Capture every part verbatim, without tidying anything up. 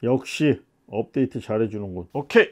역시 업데이트 잘해주는군. 오케이.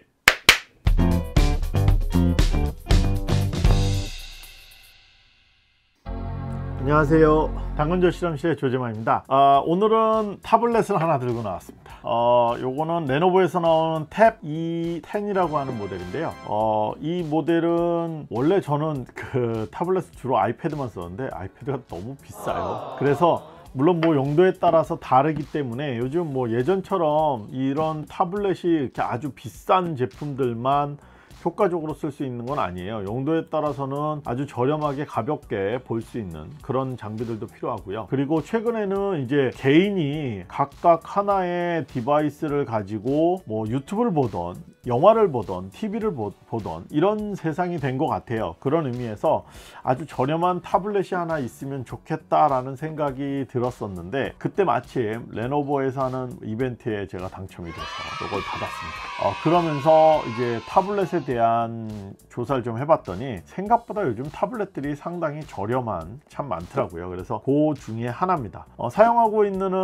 안녕하세요, 당근조 실험실의 조재만입니다. 아, 오늘은 타블렛을 하나 들고 나왔습니다. 어, 요거는 레노버에서 나오는 탭 이 텐이라고 하는 모델인데요. 어, 이 모델은 원래 저는 그 타블렛을 주로 아이패드만 썼는데 아이패드가 너무 비싸요. 그래서 물론 뭐 용도에 따라서 다르기 때문에 요즘 뭐 예전처럼 이런 타블렛이 이렇게 아주 비싼 제품들만 효과적으로 쓸 수 있는 건 아니에요. 용도에 따라서는 아주 저렴하게 가볍게 볼 수 있는 그런 장비들도 필요하고요. 그리고 최근에는 이제 개인이 각각 하나의 디바이스를 가지고 뭐 유튜브를 보던 영화를 보던 티비를 보던 이런 세상이 된 것 같아요. 그런 의미에서 아주 저렴한 타블렛이 하나 있으면 좋겠다라는 생각이 들었었는데, 그때 마침 레노버에서 하는 이벤트에 제가 당첨이 돼서 이걸 받았습니다. 어, 그러면서 이제 타블렛에 대한 조사를 좀 해봤더니 생각보다 요즘 타블렛들이 상당히 저렴한 참 많더라고요. 그래서 그 중에 하나입니다. 어, 사용하고 있는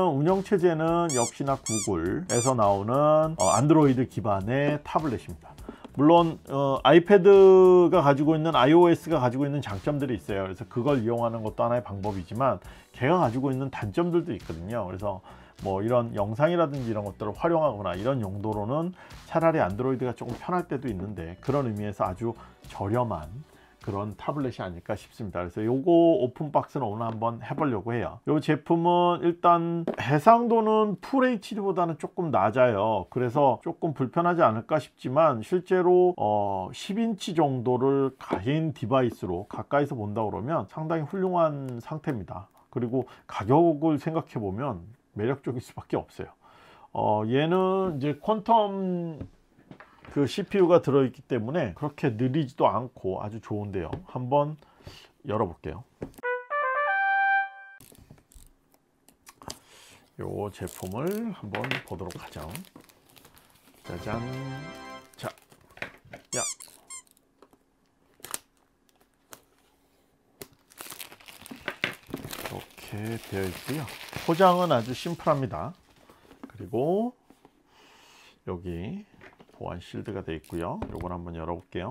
운영체제는 역시나 구글에서 나오는 어, 안드로이드 기반의 타블렛입니다. 물론 어, 아이패드가 가지고 있는 iOS가 가지고 있는 장점들이 있어요. 그래서 그걸 이용하는 것도 하나의 방법이지만 걔가 가지고 있는 단점들도 있거든요. 그래서 뭐 이런 영상이라든지 이런 것들을 활용하거나 이런 용도로는 차라리 안드로이드가 조금 편할 때도 있는데, 그런 의미에서 아주 저렴한 그런 타블렛이 아닐까 싶습니다. 그래서 요거 오픈박스는 오늘 한번 해보려고 해요. 요 제품은 일단 해상도는 풀 에이치디보다는 조금 낮아요. 그래서 조금 불편하지 않을까 싶지만 실제로 어 십 인치 정도를 가인 디바이스로 가까이서 본다 그러면 상당히 훌륭한 상태입니다. 그리고 가격을 생각해 보면 매력적일 수밖에 없어요. 어 얘는 이제 퀀텀 그 씨피유가 들어있기 때문에 그렇게 느리지도 않고 아주 좋은데요. 한번 열어볼게요. 요 제품을 한번 보도록 하죠. 짜잔. 자, 야. 이렇게 되어 있고요. 포장은 아주 심플합니다. 그리고 여기 보안 실드가 되어 있고요. 요걸 한번 열어볼게요.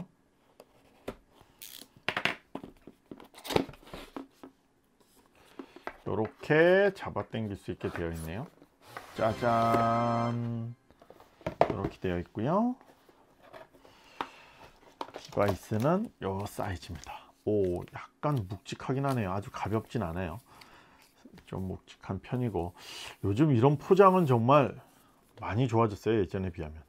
이렇게 잡아 당길 수 있게 되어 있네요. 짜잔. 이렇게 되어 있고요. 디바이스는 요 사이즈입니다. 오, 약간 묵직하긴 하네요. 아주 가볍진 않아요. 좀 묵직한 편이고, 요즘 이런 포장은 정말 많이 좋아졌어요. 예전에 비하면.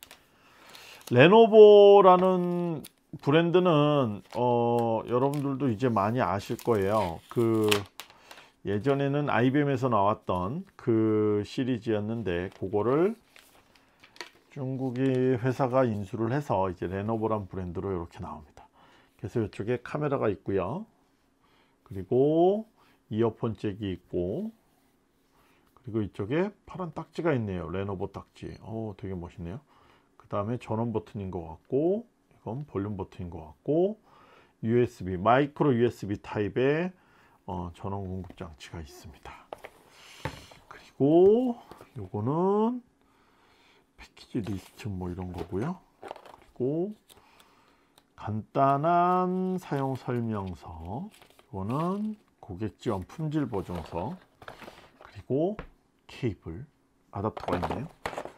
레노버라는 브랜드는 어, 여러분들도 이제 많이 아실 거예요. 그 예전에는 아이비엠에서 나왔던 그 시리즈였는데, 그거를 중국의 회사가 인수를 해서 이제 레노버란 브랜드로 이렇게 나옵니다. 그래서 이쪽에 카메라가 있고요. 그리고 이어폰 잭이 있고, 그리고 이쪽에 파란 딱지가 있네요. 레노버 딱지. 오, 되게 멋있네요. 그 다음에 전원 버튼인 것 같고, 이건 볼륨 버튼인 것 같고, 유에스비 마이크로 유에스비 타입의 어, 전원 공급 장치가 있습니다. 그리고 요거는 패키지 리스트 뭐 이런 거고요. 그리고 간단한 사용 설명서, 이거는 고객 지원 품질 보증서, 그리고 케이블 아답터가 있네요.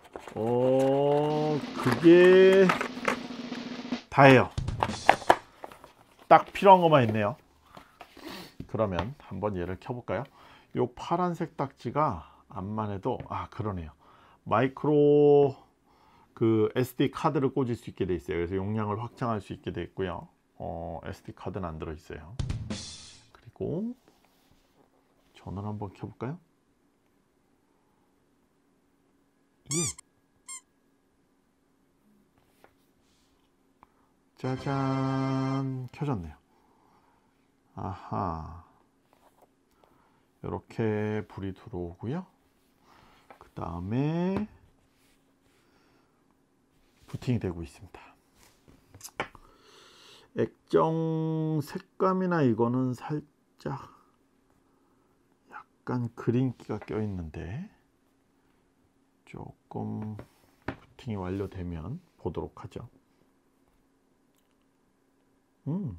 어, 그게 다예요. 딱 필요한 것만 있네요. 그러면 한번 얘를 켜볼까요? 요 파란색 딱지가 암만 해도, 아, 그러네요. 마이크로 그 에스디 카드를 꽂을 수 있게 돼 있어요. 그래서 용량을 확장할 수 있게 돼 있고요. 어, 에스디 카드는 안 들어 있어요. 그리고 전원 한번 켜볼까요? 예. 짜잔, 켜졌네요. 아하, 이렇게 불이 들어오고요. 그 다음에 부팅이 되고 있습니다. 액정 색감이나 이거는 살짝 약간 그린기가 껴 있는데 조금 부팅이 완료되면 보도록 하죠. 음.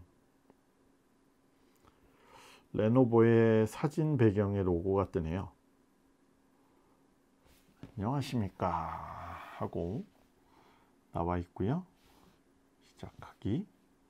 레노버의 사진 배경의 로고가 뜨네요. 안녕하십니까 하고 나와 있고요. 시작하기.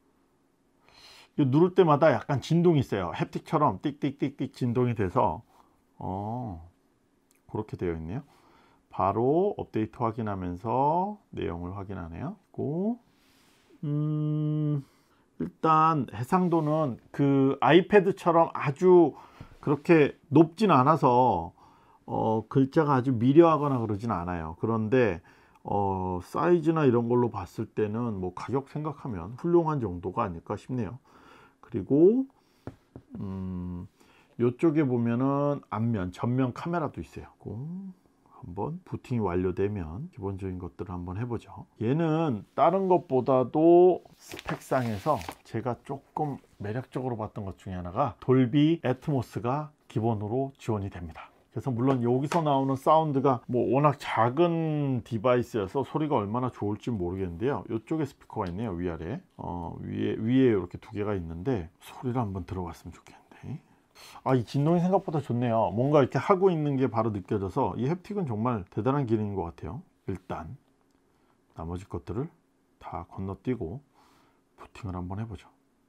이 누를 때마다 약간 진동이 있어요. 햅틱처럼 띡띡띡띡 진동이 돼서 어, 그렇게 되어 있네요. 바로 업데이트 확인하면서 내용을 확인하네요. 고, 음, 일단 해상도는 그 아이패드처럼 아주 그렇게 높진 않아서 어, 글자가 아주 미려하거나 그러진 않아요. 그런데 어, 사이즈나 이런 걸로 봤을 때는 뭐 가격 생각하면 훌륭한 정도가 아닐까 싶네요. 그리고 음, 이쪽에 보면은 앞면, 전면 카메라도 있어요. 한번 부팅이 완료되면 기본적인 것들을 한번 해보죠. 얘는 다른 것보다도 스펙상에서 제가 조금 매력적으로 봤던 것 중에 하나가 돌비 애트모스가 기본으로 지원이 됩니다. 그래서 물론 여기서 나오는 사운드가 뭐 워낙 작은 디바이스여서 소리가 얼마나 좋을지 모르겠는데요. 이쪽에 스피커가 있네요. 위아래 어, 위에 위에 이렇게 두 개가 있는데 소리를 한번 들어봤으면 좋겠는데 아, 이 진동이 생각보다 좋네요. 뭔가 이렇게 하고 있는 게 바로 느껴져서 이 햅틱은 정말 대단한 기능인 것 같아요. 일단 나머지 것들을 다 건너뛰고 부팅을 한번 해보죠.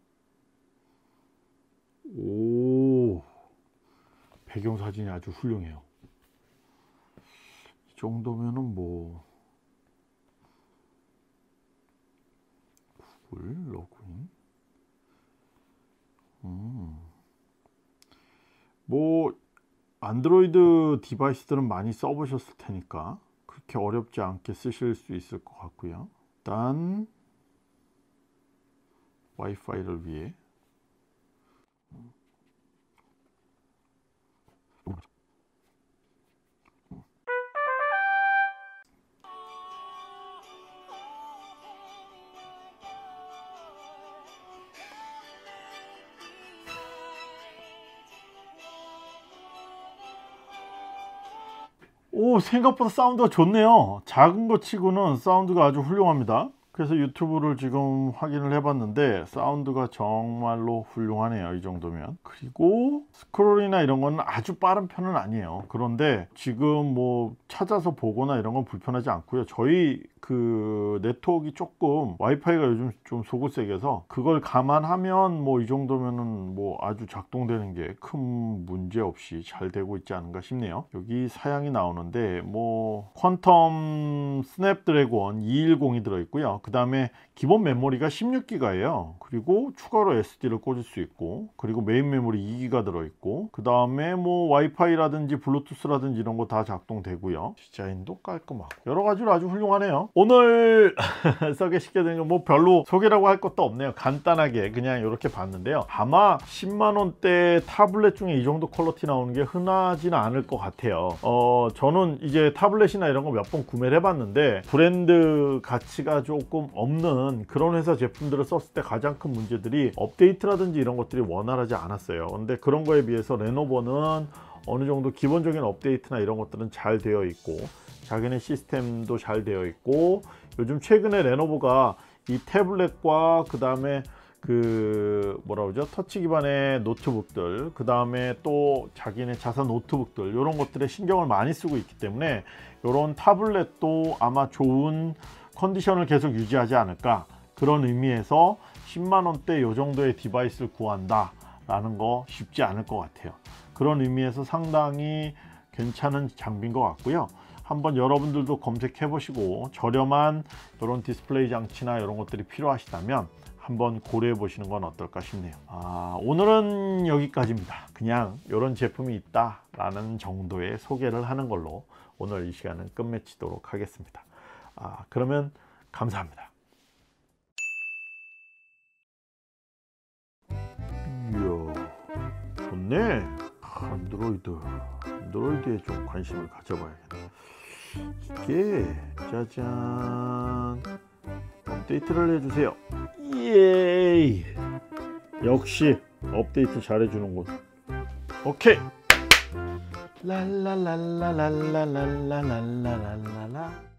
오, 배경사진이 아주 훌륭해요. 이 정도면은 뭐 구글 로그인 음. 뭐 안드로이드 디바이스들은 많이 써보셨을 테니까 그렇게 어렵지 않게 쓰실 수 있을 것 같고요. 일단 와이파이를 위해 오, 생각보다 사운드가 좋네요. 작은 거 치고는 사운드가 아주 훌륭합니다. 그래서 유튜브를 지금 확인을 해봤는데 사운드가 정말로 훌륭하네요. 이 정도면. 그리고 스크롤이나 이런 건 아주 빠른 편은 아니에요. 그런데 지금 뭐 찾아서 보거나 이런 건 불편하지 않고요. 저희 그 네트워크가 조금 와이파이가 요즘 좀 속을 세게서 그걸 감안하면 뭐 이 정도면은 뭐 아주 작동되는 게 큰 문제 없이 잘 되고 있지 않은가 싶네요. 여기 사양이 나오는데 뭐 퀀텀 스냅드래곤 이백십이 들어있고요. 그 다음에 기본 메모리가 십육 기가예요. 그리고 추가로 에스디를 꽂을 수 있고, 그리고 메인 메모리 이 기가 들어있고, 그 다음에 뭐 와이파이라든지 블루투스라든지 이런 거 다 작동되고요. 디자인도 깔끔하고 여러 가지로 아주 훌륭하네요. 오늘 소개시켜드린 건 뭐 별로 소개라고 할 것도 없네요. 간단하게 그냥 이렇게 봤는데요. 아마 십만 원대 타블렛 중에 이 정도 퀄리티 나오는 게 흔하지는 않을 것 같아요. 어, 저는 이제 타블렛이나 이런 거 몇 번 구매를 해봤는데 브랜드 가치가 조금 없는 그런 회사 제품들을 썼을 때 가장 큰 문제들이 업데이트라든지 이런 것들이 원활하지 않았어요. 근데 그런 거에 비해서 레노버는 어느 정도 기본적인 업데이트나 이런 것들은 잘 되어 있고, 자기네 시스템도 잘 되어 있고, 요즘 최근에 레노버가 이 태블릿과 그 다음에 그 뭐라 그러죠, 터치 기반의 노트북들, 그 다음에 또 자기네 자사 노트북들, 이런 것들에 신경을 많이 쓰고 있기 때문에 이런 타블렛도 아마 좋은 컨디션을 계속 유지하지 않을까, 그런 의미에서 십만 원대 이 정도의 디바이스를 구한다 라는 거 쉽지 않을 것 같아요. 그런 의미에서 상당히 괜찮은 장비인 것 같고요. 한번 여러분들도 검색해 보시고 저렴한 이런 디스플레이 장치나 이런 것들이 필요하시다면 한번 고려해 보시는 건 어떨까 싶네요. 아, 오늘은 여기까지입니다. 그냥 이런 제품이 있다 라는 정도의 소개를 하는 걸로 오늘 이 시간은 끝맺히도록 하겠습니다. 아, 그러면 감사합니다. 이야, 좋네. 안드로이드 안드로이드에 좀 관심을 가져봐야겠네. 이게 짜잔, 업데이트를 해주세요. 예이, 역시 업데이트 잘해주는군. 오케이. 랄랄랄랄랄랄랄랄랄랄라.